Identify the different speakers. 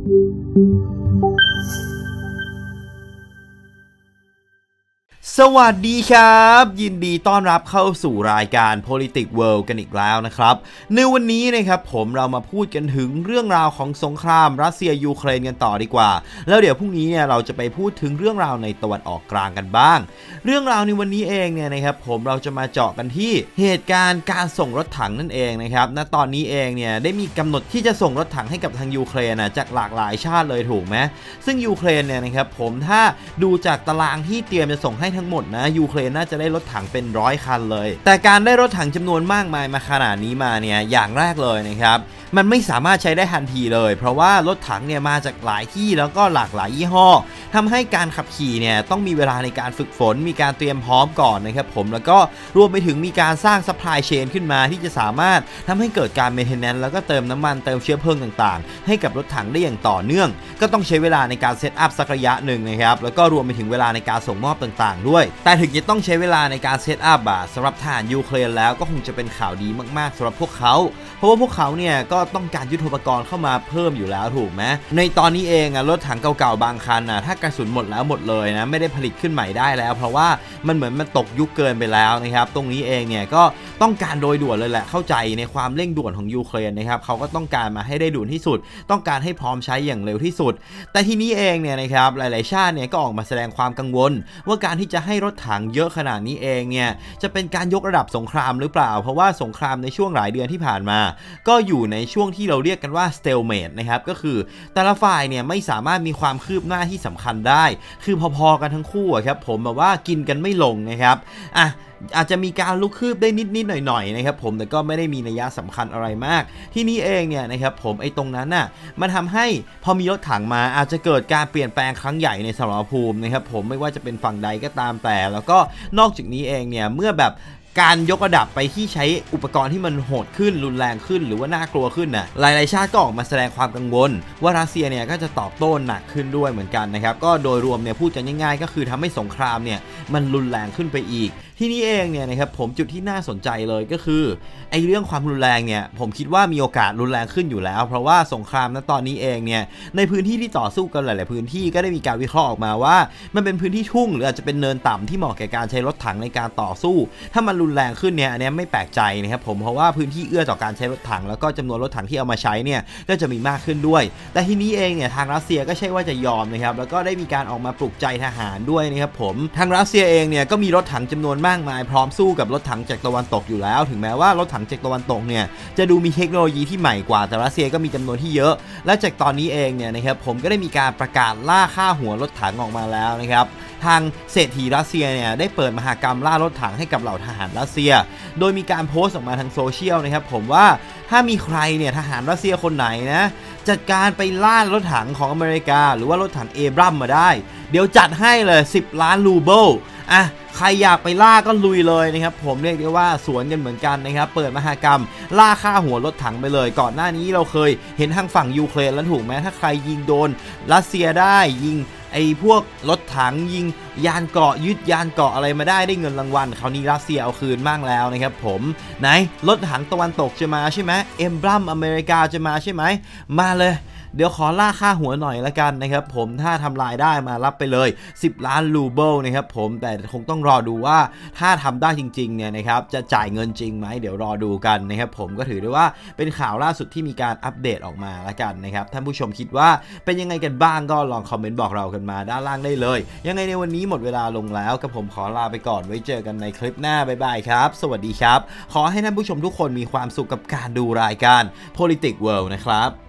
Speaker 1: สวัสดีครับยินดีต้อนรับเข้าสู่รายการ Politics World กันอีกแล้วนะครับในวันนี้นะครับเรามาพูดกันถึงเรื่องราวของสงครามรัสเซียยูเครนกันต่อดีกว่าแล้วเดี๋ยวพรุ่งนี้เนี่ยเราจะไปพูดถึงเรื่องราวในตะวันออกกลางกันบ้างเรื่องราวในวันนี้เองเนี่ยนะครับเราจะมาเจาะกันที่เหตุการณ์การส่งรถถังนั่นเองนะครับณตอนนี้เองเนี่ยได้มีกำหนดที่จะส่งรถถังให้กับทางยูเครนจากหลากหลายชาติเลยถูกไหมซึ่งยูเครนเนี่ยนะครับถ้าดูจากตารางที่เตรียมจะส่งให้ทั้งหมดนะยูเครนน่าจะได้รถถังเป็น100 คันเลยแต่การได้รถถังจำนวนมากมายมาขนาดนี้มาเนี่ยอย่างแรกเลยนะครับมันไม่สามารถใช้ได้ทันทีเลยเพราะว่ารถถังเนี่ยมาจากหลายที่แล้วก็หลากหลายยี่ห้อทำให้การขับขี่เนี่ยต้องมีเวลาในการฝึกฝนมีการเตรียมพร้อมก่อนนะครับแล้วก็รวมไปถึงมีการสร้างซัพพลายเชนขึ้นมาที่จะสามารถทำให้เกิดการเมนเทนแนนซ์แล้วก็เติมน้ำมันเติมเชื้อเพลิงต่างๆให้กับรถถังได้อย่างต่อเนื่องก็ต้องใช้เวลาในการเซตอัพสักระยะหนึ่งนะครับแล้วก็รวมไปถึงเวลาในการส่งมอบต่างๆด้วยแต่ถึงจะต้องใช้เวลาในการเซตอัพสำหรับทหารยูเครนแล้วก็คงจะเป็นข่าวดีมากๆสำหรับพวกเขาเพราะว่าพวกเขาเนี่ยก็ต้องการยุทโธปกรณ์เข้ามาเพิ่มอยู่แล้วถูกไหมในตอนนี้เองรถถังเก่าๆบางคันถ้ากระสุนหมดแล้วหมดเลยนะไม่ได้ผลิตขึ้นใหม่ได้แล้วเพราะว่ามันเหมือนมันตกยุคเกินไปแล้วนะครับตรงนี้เองเนี่ยก็ต้องการโดยด่วนเลยแหละเข้าใจในความเร่งด่วนของยูเครนนะครับเขาก็ต้องการมาให้ได้ด่วนที่สุดต้องการให้พร้อมใช้อย่างเร็วที่สุดแต่ทีนี้เองเนี่ยนะครับหลายๆชาติเนี่ยก็ออกมาแสดงความกังวลว่าการที่จะให้รถถังเยอะขนาดนี้เองเนี่ยจะเป็นการยกระดับสงครามหรือเปล่าเพราะว่าสงครามในช่วงหลายเดือนที่ผ่านมาก็อยู่ในช่วงที่เราเรียกกันว่า stalemate นะครับก็คือแต่ละฝ่ายเนี่ยไม่สามารถมีความคืบหน้าที่สำคัญได้คือพอๆกันทั้งคู่ครับแบบว่ากินกันไม่ลงนะครับอาจจะมีการลุกคืบได้นิดๆหน่อยๆนะครับแต่ก็ไม่ได้มีนัยสำคัญอะไรมากที่นี่เองเนี่ยนะครับไอ้ตรงนั้นมันทำให้พอมีรถถังมาอาจจะเกิดการเปลี่ยนแปลงครั้งใหญ่ในสมรภูมินะครับไม่ว่าจะเป็นฝั่งใดก็ตามแต่แล้วก็นอกจากนี้เองเนี่ยเมื่อแบบการยกระดับไปที่ใช้อุปกรณ์ที่มันโหดขึ้นรุนแรงขึ้นหรือว่าน่ากลัวขึ้นหลายๆชาติก็ออกมาแสดงความกังวลว่ารัสเซียเนี่ยก็จะตอบโต้หนักขึ้นด้วยเหมือนกันนะครับก็โดยรวมเนี่ยพูดกันง่ายๆก็คือทำให้สงครามเนี่ยมันรุนแรงขึ้นไปอีกที่นี่เองเนี่ยนะครับจุดที่น่าสนใจเลยก็คือไอ้เรื่องความรุนแรงเนี่ยผมคิดว่ามีโอกาสรุนแรงขึ้นอยู่แล้วเพราะว่าสงครามณตอนนี้เองเนี่ยในพื้นที่ที่ต่อสู้กันหลายๆพื้นที่ก็ได้มีการวิเคราะห์ออกมาว่ามันเป็นพื้นที่ทุ่งหรืออาจจะเป็นเนินต่ำที่เหมาะแก่การใช้รถถังในการต่อสู้ถ้ามันรุนแรงขึ้นเนี่ยอันนี้ไม่แปลกใจนะครับเพราะว่าพื้นที่เอื้อต่อการใช้รถถังแล้วก็จำนวนรถถังที่เอามาใช้เนี่ยก็จะมีมากขึ้นด้วยแต่ที่นี้เองเนี่ยทางรัสเซียก็ใช่ว่าจะยอมนะครับแล้วก็ได้มีการออกมาปลุกใจทหารด้วยนะครับทางรัสเซียเองเนี่ยก็มีรถถังจำนวนมากมายพร้อมสู้กับรถถังจากตะวันตกอยู่แล้วถึงแม้ว่ารถถังจากตะวันตกเนี่ยจะดูมีเทคโนโลยีที่ใหม่กว่าแต่รัสเซียก็มีจำนวนที่เยอะและจากตอนนี้เองเนี่ยนะครับก็ได้มีการประกาศล่าฆ่าหัวรถถังออกมาแล้วนะครับทางเศรษฐีรัสเซียเนี่ยได้เปิดมหกรรมล่ารถถังให้กับเหล่าทหารรัสเซียโดยมีการโพสต์ออกมาทางโซเชียลนะครับว่าถ้ามีใครเนี่ยทหารรัสเซียคนไหนนะจัดการไปล่ารถถังของอเมริกาหรือว่ารถถังเอบรัมมาได้เดี๋ยวจัดให้เลย10 ล้านรูเบิลใครอยากไปล่าก็ลุยเลยนะครับเรียกได้ว่าสวนกันเหมือนกันนะครับเปิดมหกรรมล่าฆ่าหัวรถถังไปเลยก่อนหน้านี้เราเคยเห็นทางฝั่งยูเครนแล้วถูกไหมถ้าใครยิงโดนรัสเซียได้ยิงไอ้พวกรถถังยิงยานเกราะยึดยานเกราะอะไรมาได้เงินรางวัลคราวนี้รัสเซียเอาคืนบ้างแล้วนะครับไหนรถถังตะวันตกจะมาใช่ไหมเอ็มบรัมอเมริกาจะมาใช่ไหมมาเลยเดี๋ยวขอล่าค่าหัวหน่อยละกันนะครับถ้าทำลายได้มารับไปเลย10 ล้านรูเบิลนะครับแต่คงต้องรอดูว่าถ้าทำได้จริงๆเนี่ยนะครับจะจ่ายเงินจริงไหมเดี๋ยวรอดูกันนะครับก็ถือได้ว่าเป็นข่าวล่าสุดที่มีการอัปเดตออกมาละกันนะครับท่านผู้ชมคิดว่าเป็นยังไงกันบ้างก็ลองคอมเมนต์บอกเรากันมาด้านล่างได้เลยยังไงในวันนี้หมดเวลาลงแล้วกับผมขอลาไปก่อนไว้เจอกันในคลิปหน้าบ๊ายบายครับสวัสดีครับขอให้ท่านผู้ชมทุกคนมีความสุขกับการดูรายการ Politics World นะครับ